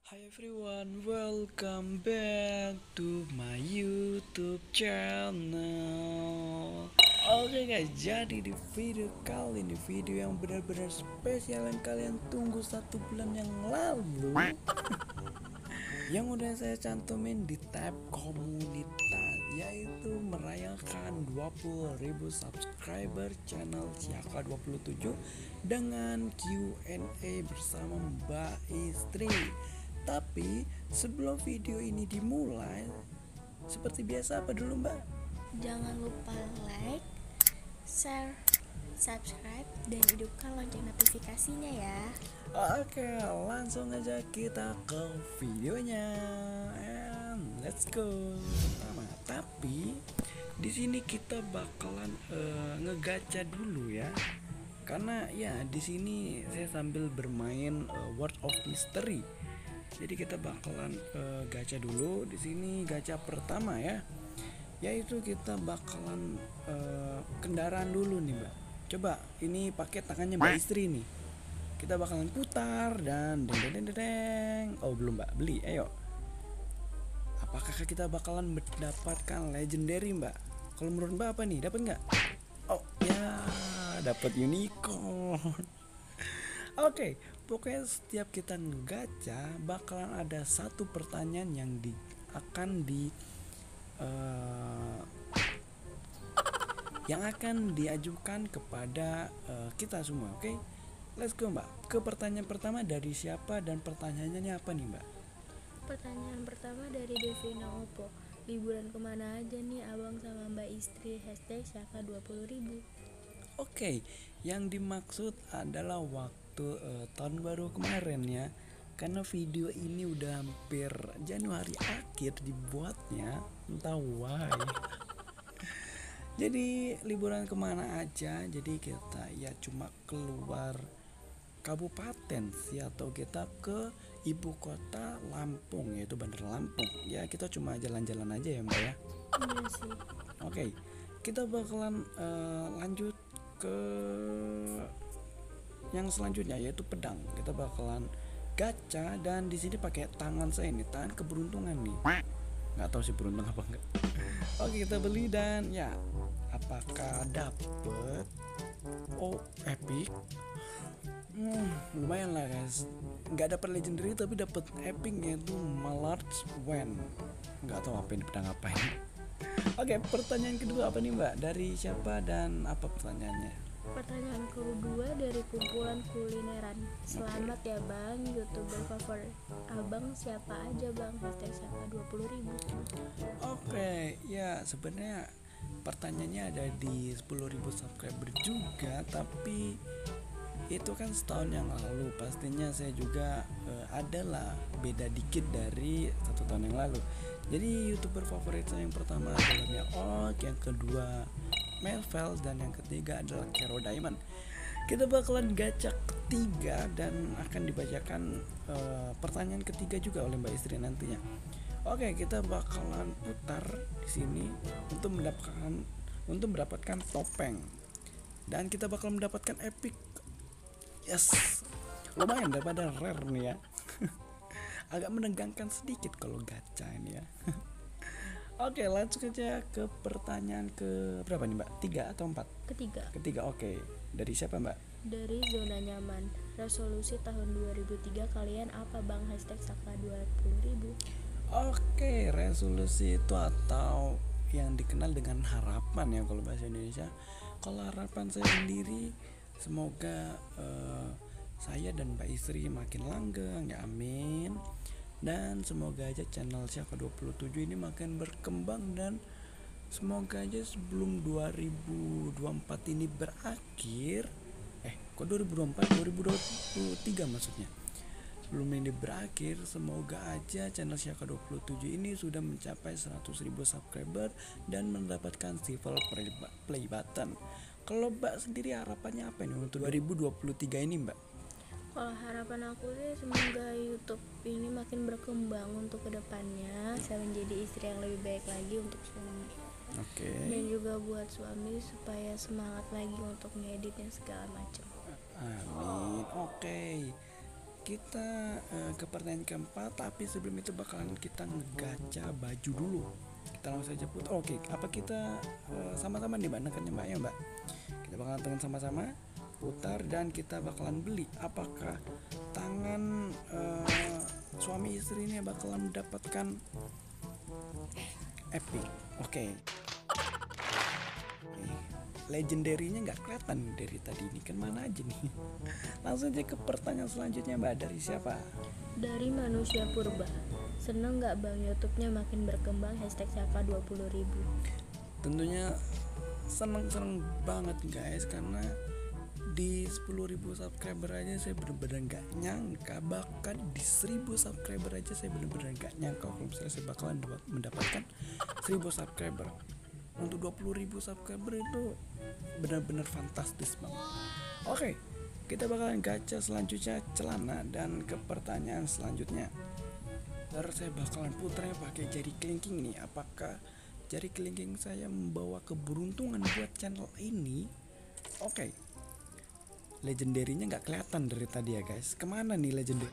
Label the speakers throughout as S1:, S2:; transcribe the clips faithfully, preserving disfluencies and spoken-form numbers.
S1: Hi everyone, welcome back to my YouTube channel. Oke guys, jadi di video kali ini video yang benar-benar spesial yang kalian tunggu satu bulan yang lalu, yang udah saya cantumin di tab komunitas, yaitu merayakan dua puluh ribu subscriber channel Siaka dua puluh tujuh dengan Q and A bersama Mbak Istri. Tapi sebelum video ini dimulai, seperti biasa apa dulu Mbak?
S2: Jangan lupa like, share, subscribe, dan hidupkan lonceng notifikasinya ya.
S1: Oke, langsung aja kita ke videonya. And let's go. Pertama, tapi di sini kita bakalan uh, ngegacha dulu ya. Karena ya di sini saya sambil bermain uh, World of Mystery. Jadi kita bakalan uh, gacha dulu di sini gacha pertama ya, yaitu kita bakalan uh, kendaraan dulu nih Mbak. Coba ini pakai tangannya Mbak Istri nih. Kita bakalan putar dan deng deng deng deng. Oh belum Mbak, beli. Ayo. Apakah kita bakalan mendapatkan legendary Mbak? Kalau menurut Mbak apa nih? Dapat nggak? Oh ya, dapat unicorn. Oke, okay, pokoknya setiap kita ngegacha bakalan ada satu pertanyaan yang di, akan di uh, yang akan diajukan kepada uh, kita semua. Oke, okay? Let's go Mbak. Ke pertanyaan pertama dari siapa dan pertanyaannya apa nih Mbak?
S2: Pertanyaan pertama dari Devina Opo. Liburan kemana aja nih abang sama mbak Istri? Hashtag Siaka dua puluh ribu.
S1: Oke, okay, yang dimaksud adalah waktu Uh, tahun baru kemarin ya, karena video ini udah hampir Januari akhir dibuatnya, entah why. Jadi liburan kemana aja, jadi kita ya cuma keluar kabupaten sih, atau kita ke ibu kota Lampung, yaitu Bandar Lampung ya. Kita cuma jalan-jalan aja ya Mbak ya.
S2: Iya sih.
S1: Oke, okay, kita bakalan uh, lanjut ke yang selanjutnya yaitu pedang. Kita bakalan gacha dan di sini pakai tangan saya ini, tangan keberuntungan nih. Nggak tahu sih beruntung apa enggak. Oke, kita beli dan ya, apakah dapet? Oh, epic. Hmm, lumayan lah guys. Nggak dapet legendary tapi dapet epic, yaitu Malarch Wen. Nggak tahu apa ini pedang apa ini. Oke, pertanyaan kedua apa nih Mbak? Dari siapa dan apa pertanyaannya?
S2: Pertanyaan kedua dari kumpulan kulineran. Selamat ya bang, youtuber favorit abang siapa aja bang? Hashtag Siaka dua puluh ribu.
S1: Oke, ya sebenarnya pertanyaannya ada di sepuluh ribu subscriber juga, tapi itu kan setahun yang lalu. Pastinya saya juga uh, adalah beda dikit dari satu tahun yang lalu. Jadi youtuber favorit saya yang pertama adalah Mia Ok, yang kedua Melvel, dan yang ketiga adalah Kero Diamond. Kita bakalan gacha ketiga dan akan dibacakan uh, pertanyaan ketiga juga oleh Mbak Istri nantinya. Oke, kita bakalan putar di sini untuk mendapatkan untuk mendapatkan topeng, dan kita bakal mendapatkan epic. Yes, lumayan daripada rare nih ya. Agak menegangkan sedikit kalau gacha ini ya. Oke, langsung aja ke pertanyaan ke berapa nih Mbak? Tiga atau empat?
S2: Ketiga.
S1: Ketiga, oke. Dari siapa Mbak?
S2: Dari zona nyaman. Resolusi tahun dua ribu tiga kalian apa bang? Hashtag Siaka dua puluh ribu.
S1: Oke, resolusi itu atau yang dikenal dengan harapan ya kalau bahasa Indonesia. Kalau harapan saya sendiri, semoga uh, saya dan Mbak Istri makin langgeng ya, amin. Dan semoga aja channel Siaka dua puluh tujuh ini makin berkembang, dan semoga aja sebelum dua ribu dua puluh empat ini berakhir, eh kok dua ribu dua puluh empat, dua ribu dua puluh tiga maksudnya, sebelum ini berakhir, semoga aja channel Siaka dua puluh tujuh ini sudah mencapai seratus ribu subscriber dan mendapatkan silver play button. Kalau Mbak sendiri harapannya apa nih untuk dua ribu dua puluh tiga ini Mbak?
S2: Kalau harapan aku sih semoga YouTube ini makin berkembang untuk kedepannya. Saya menjadi istri yang lebih baik lagi untuk suami.
S1: Oke.
S2: Dan juga buat suami supaya semangat lagi untuk ngedit dan segala macam.
S1: Amin. Oke. kita uh, ke pertanyaan keempat, tapi sebelum itu bakalan kita ngegacha baju dulu. Kita langsung saja putar. Oke, apa kita uh, sama-sama nih mbak, nekannya mbak ya mbak. Kita bakalan tekan sama-sama, putar dan kita bakalan beli. Apakah tangan uh, suami istri ini bakalan mendapatkan epic? Oke. Legendary-nya nggak kelihatan dari tadi ini, kan mana aja nih. Langsung aja ke pertanyaan selanjutnya mbak, dari siapa?
S2: Dari manusia purba. Seneng nggak bang YouTube-nya makin berkembang, hashtag siapa dua puluh ribu?
S1: Tentunya seneng-seneng banget guys, karena di sepuluh ribu subscriber aja saya bener-bener nggak nyangka, bahkan di seribu subscriber aja saya bener-bener nggak nyangka kalau misalnya saya bakalan mendapatkan seribu subscriber. Untuk dua puluh ribu subscriber itu benar-benar fantastis banget. Oke, kita bakalan gacha selanjutnya celana, dan ke pertanyaan selanjutnya. Ntar saya bakalan putarnya pakai jari kelingking nih. Apakah jari kelingking saya membawa keberuntungan buat channel ini? Oke, legendary-nya nggak kelihatan dari tadi ya guys. Kemana nih legendary?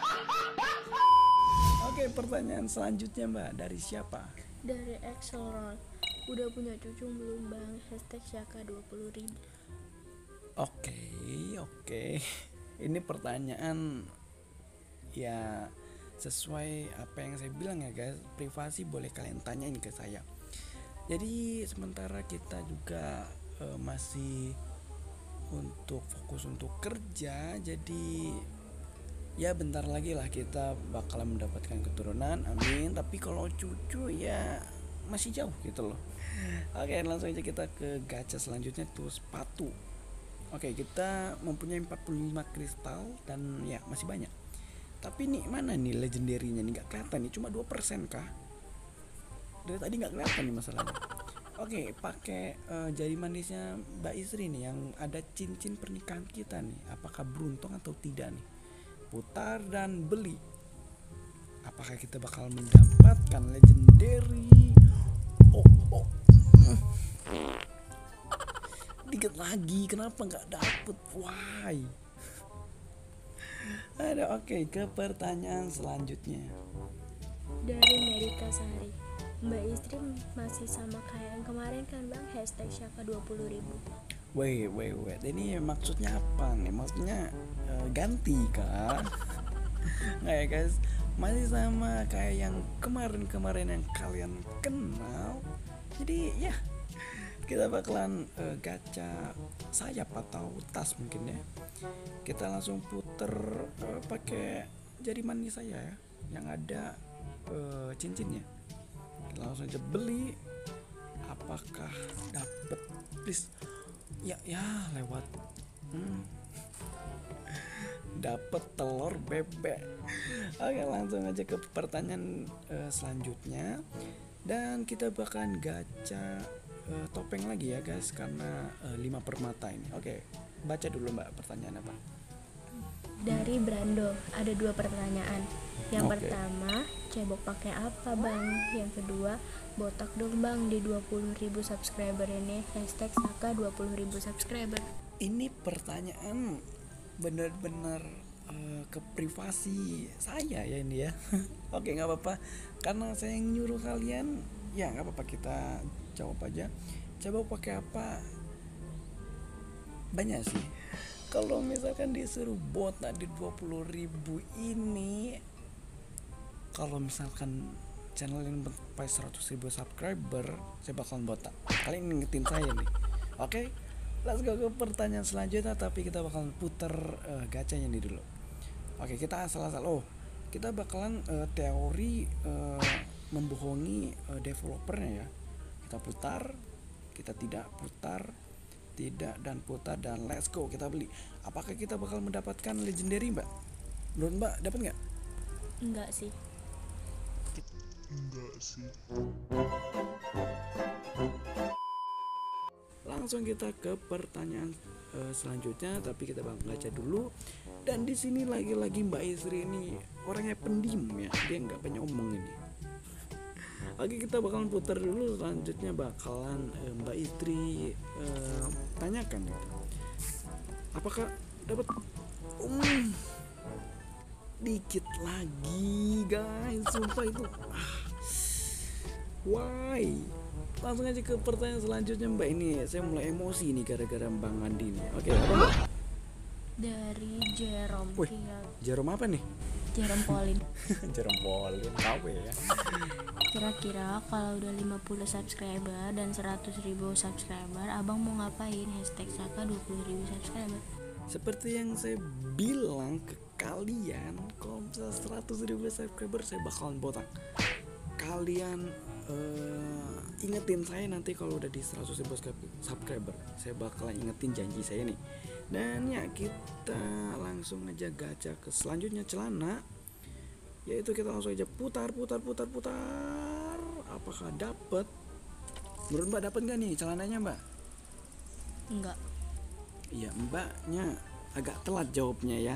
S1: Oke, pertanyaan selanjutnya mbak, dari siapa?
S2: Dari Axelrod. Udah punya cucu belum bang? Hashtag Syaka dua puluh ribu.
S1: Oke, oke. Ini pertanyaan ya sesuai apa yang saya bilang ya guys. Privasi boleh kalian tanyain ke saya. Jadi sementara kita juga uh, masih untuk fokus untuk kerja, jadi ya bentar lagi lah kita bakalan mendapatkan keturunan, amin. Tapi kalau cucu ya masih jauh gitu loh. Oke, langsung aja kita ke gacha selanjutnya tuh sepatu. Oke, kita mempunyai empat puluh lima kristal dan ya masih banyak. Tapi nih mana nih legendary-nya nih, nggak kelihatan nih, cuma dua persen kah? Dari tadi nggak kelihatan nih masalahnya. Oke, pakai uh, jari manisnya Mbak Istri nih yang ada cincin pernikahan kita nih. Apakah beruntung atau tidak nih? Putar dan beli. Apakah kita bakal mendapatkan legendary? Oh, oh. Dikit lagi, kenapa nggak dapet? Why? Ada oke, ke pertanyaan selanjutnya.
S2: Dari Merika Sari. Mbak Istri masih sama kayak yang kemarin kan bang? Hashtag Syaka dua puluh ribu.
S1: Wait, wait, wait. Ini maksudnya apa nih? Maksudnya uh, ganti kah? Nggak ya guys, masih sama kayak yang kemarin-kemarin yang kalian kenal. Jadi ya kita bakalan uh, gacha sayap atau tas mungkin ya. Kita langsung puter uh, pakai jari manis saya ya, yang ada uh, cincinnya. Kita langsung aja beli. Apakah dapet? Please. Ya ya lewat. Hmm. Dapat telur bebek. Oke, langsung aja ke pertanyaan uh, selanjutnya. Dan kita bakalan gacha uh, topeng lagi ya guys, karena uh, lima permata ini. Oke, baca dulu mbak pertanyaan apa.
S2: Dari Brando ada dua pertanyaan. Yang
S1: Oke.
S2: pertama, cebok pakai apa bang? Yang kedua, botak dong bang di dua puluh ribu subscriber ini. Hashtag Saka dua puluh ribu subscriber.
S1: Ini pertanyaan bener-bener uh, ke privasi saya ya ini ya. Oke, nggak apa-apa, karena saya yang nyuruh kalian ya nggak apa-apa, kita jawab aja. Coba pakai apa? Banyak sih. Kalau misalkan disuruh botak di dua puluh ribu ini, kalau misalkan channel ini sampai seratus ribu subscriber, saya bakalan botak. Kalian ingetin saya nih. Oke, let's go ke pertanyaan selanjutnya, tapi kita bakalan puter uh, gacanya nih dulu. Oke, kita asal-asal. Oh, kita bakalan uh, teori uh, membohongi uh, developernya ya. Kita putar, kita tidak putar, tidak dan putar, dan let's go kita beli. Apakah kita bakal mendapatkan legendary mbak? Menurut mbak dapat nggak?
S2: Enggak sih.
S3: Enggak sih.
S1: Langsung kita ke pertanyaan uh, selanjutnya, tapi kita bakal baca dulu. Dan di sini lagi-lagi Mbak Istri ini orangnya pendiam ya, dia nggak banyak omong ini. Oke, kita bakalan putar dulu. Selanjutnya bakalan uh, Mbak Istri uh, tanyakan gitu. Apakah dapat? Um, dikit lagi guys, sumpah itu ah, why. Langsung aja ke pertanyaan selanjutnya Mbak. Ini saya mulai emosi nih gara-gara Bang Andi nih. Oke, apa Mbak?
S2: Dari Jerome.
S1: Wih, Jerome apa nih?
S2: Jerome Pauline.
S1: Jerome Pauline, tahu ya.
S2: Kira-kira kalau udah lima puluh subscriber dan seratus ribu subscriber, abang mau ngapain? Hashtag Saka dua puluh ribu subscriber.
S1: Seperti yang saya bilang ke kalian, kalau misalnya seratus ribu subscriber saya bakalan botak. Kalian uh, ingetin saya nanti kalau udah di seratus ribu subscriber. Saya bakalan ingetin janji saya nih. Dan ya kita langsung aja gacha ke selanjutnya, celana. Yaitu kita langsung aja putar putar putar putar. Apakah dapat? Menurut Mbak dapat nggak nih celananya Mbak?
S2: Enggak.
S1: Iya, Mbaknya agak telat jawabnya ya.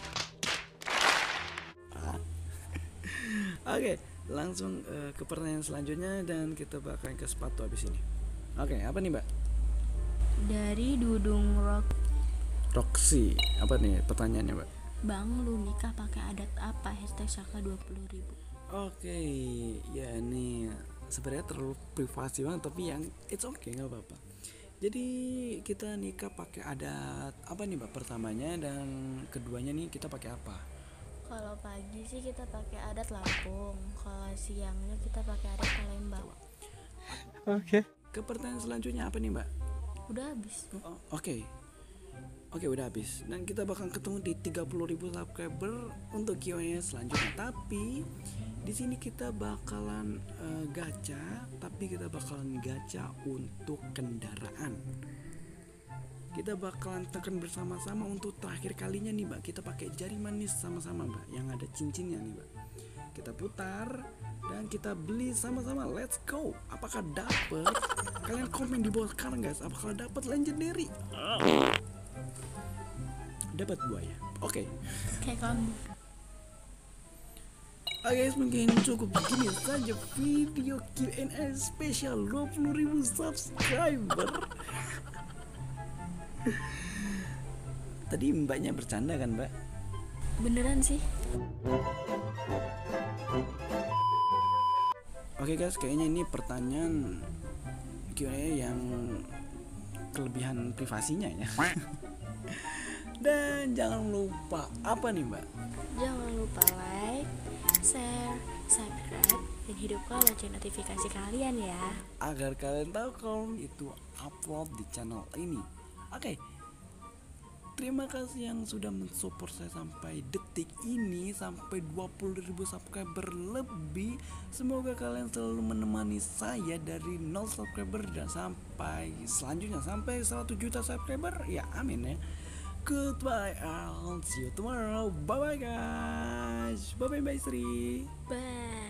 S1: Ah. Oke, langsung uh, ke pertanyaan selanjutnya dan kita bakalan ke sepatu habis ini. Oke, apa nih Mbak?
S2: Dari Dudung Rock.
S1: Roxy, apa nih pertanyaannya Mbak?
S2: Bang, lu nikah pakai adat apa? Hashtag Saka dua puluh ribu.
S1: Oke, ya ini sebenarnya terlalu privasi banget, tapi yang it's okay, nggak apa-apa. Jadi kita nikah pakai adat apa nih Mbak pertamanya, dan keduanya nih kita pakai apa?
S2: Kalau pagi sih kita pakai adat Lampung, kalau siangnya kita pakai adat Palembang.
S1: Oke. Ke pertanyaan selanjutnya apa nih Mbak?
S2: Udah habis.
S1: Oh, Oke. Oke, udah habis. Dan kita bakal ketemu di tiga puluh ribu subscriber untuk Q and A selanjutnya. Tapi di sini kita bakalan uh, gacha, tapi kita bakalan gacha untuk kendaraan. Kita bakalan tekan bersama-sama untuk terakhir kalinya nih Mbak. Kita pakai jari manis sama-sama Mbak, yang ada cincinnya nih Mbak. Kita putar dan kita beli sama-sama. Let's go. Apakah dapat? Kalian komen di bawah sekarang guys. Apakah dapat legendary? Dapat buaya. Oke. Okay.
S2: Kayak kamu.
S1: Oke guys, mungkin cukup begini saja video Q and A spesial dua puluh ribu subscriber. Tadi Mbaknya bercanda kan Mbak?
S2: Beneran sih.
S1: Oke guys, kayaknya ini pertanyaan Q and A yang kelebihan privasinya ya. Dan jangan lupa apa nih Mbak?
S2: Jangan lupa like, share, subscribe, dan hidupkan lonceng notifikasi kalian ya.
S1: Agar kalian tahu kalau itu upload di channel ini. Oke. Terima kasih yang sudah mensupport saya sampai detik ini, sampai dua puluh ribu subscriber lebih. Semoga kalian selalu menemani saya dari nol subscriber dan sampai selanjutnya sampai seratus juta subscriber. Ya, amin ya. Goodbye, I'll see you tomorrow. Bye bye guys. Bye bye Mbak Sri.
S2: Bye.